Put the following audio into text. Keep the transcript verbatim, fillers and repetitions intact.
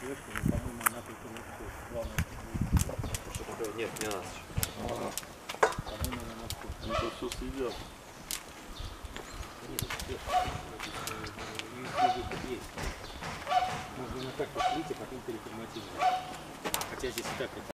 сверху, но, по-моему, она только вот главное. Что такое? Нет, не надо. По-моему, она на вкус. Они тут все съедят. Нет, сверху. Выход есть. Можно на так слить, а потом переформатировать. Хотя здесь и так это.